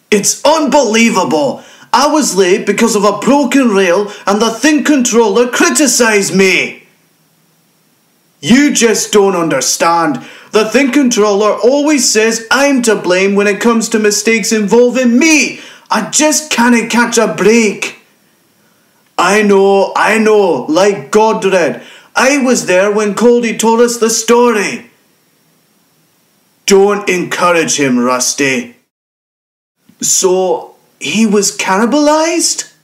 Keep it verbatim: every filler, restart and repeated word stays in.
It's unbelievable. I was late because of a broken rail and the thing controller criticised me. You just don't understand. The thing controller always says I'm to blame when it comes to mistakes involving me. I just can't catch a break. I know, I know, like Godred. I was there when Coldy told us the story. Don't encourage him, Rusty. So, he was cannibalized?